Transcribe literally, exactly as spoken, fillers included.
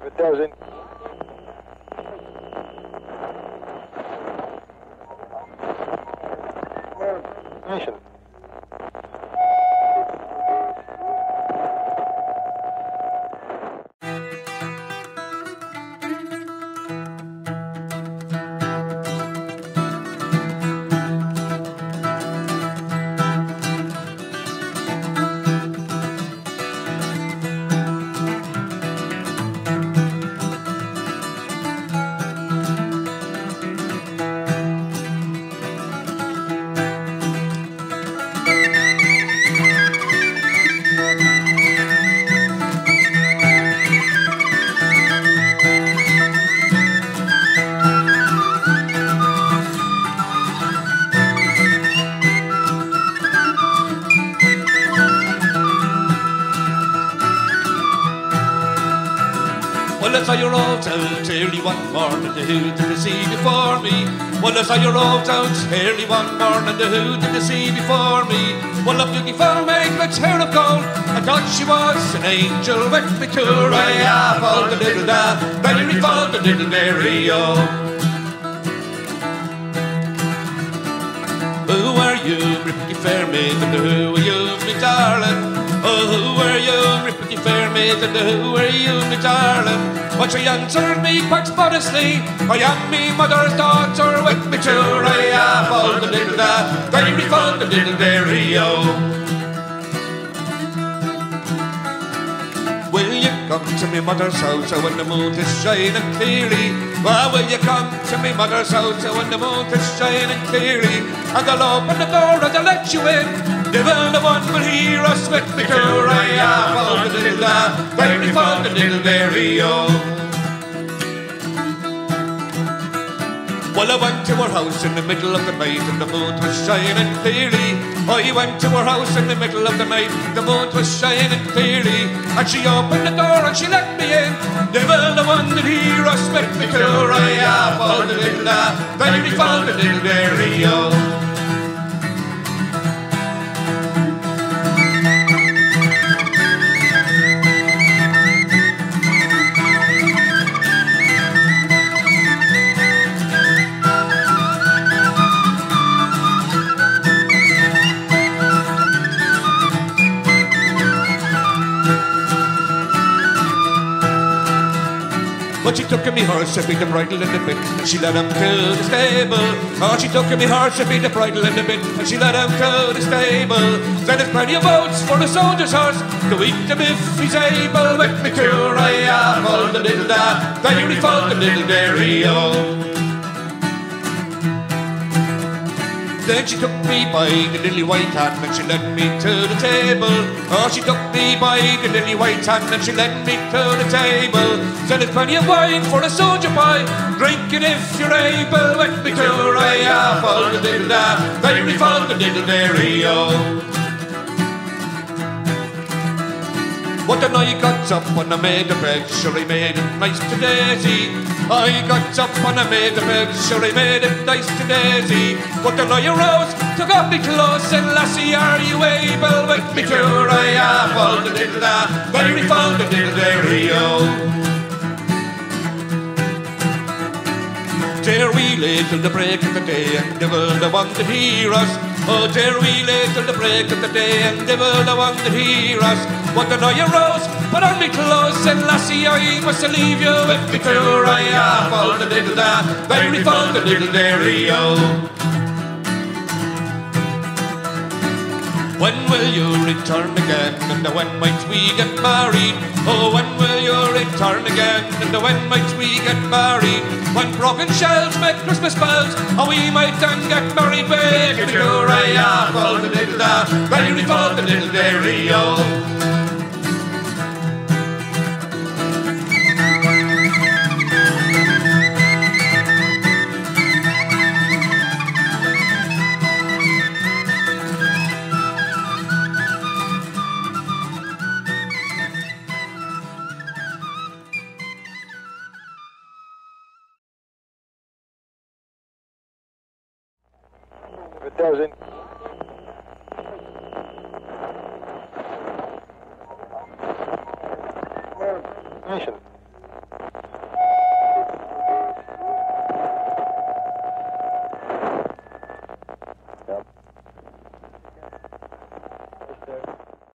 It doesn't. Nation. Well, I saw your old out early one morning, the who did the sea before me? Well, I saw your old out early one morning, the who did the sea before me? Well, a beautiful maid with hair of gold, I thought she was an angel with me to I have all the little da, very fond the little dairy, oh. Who are you, my pretty fair maid, and who are you, my darling? Oh, who are you, my pretty fair maid, and who are you, my darling? But she answered me quite modestly, I am me mother's daughter, with me too, I have all the little da, very fond the little dairy, oh. Will you come to me mother's house when the moon is shining clearly? Well, will you come to me mother's house when the moon is shining clearly? And I'll open the door and I'll let you in. Devil the one will hear us with me too. I have all the little da, very fond the little dairy, oh. Well, I went to her house in the middle of the night and the moon was shining clearly. I went to her house in the middle of the night, the moon was shining clearly. And she opened the door and she let me in. Devil the one that hear us with me too. I have all the little da, very fond the little dairy, oh. But she took me horse and beat the bridle in the bit, and she led him to the stable. Oh, she took me horse and beat the bridle in the bit, and she led him to the stable. Then there's plenty of oats for the soldier's horse to eat him if he's able. With me too, I have all the little da, very fond the little dairy, oh. Then she took me by the lily white hand and she led me to the table. Oh, she took me by the lily white hand and she led me to the table. Said there's plenty of wine for a soldier boy, drink it if you're able. With me too, I have all the little da, very fond the little dairy, oh. But then I got up when I made the bread, sure I made it nice to Daisy. I got up when I made the bed, sure I made it nice to Daisy. But then I arose, took off me clothes, and lassie, are you able? With me too, I have all the little da, very fond the little dairy, oh. Dare we lay till the break of the day, and devil the one that hear us. Oh, dare we lay till the break of the day, and devil the one that hear us. But then I arose, put on me clothes, and lassie, I must leave you with me too. I have all the little da, very fond the little dairy, oh. When will you return again, and when might we get married? Oh, when will you return again, and when might we get married? When broken shells make Christmas bells, and we might then get married. With me too, I have all the little da, very fond the little dairy, oh. It doesn't. Nation.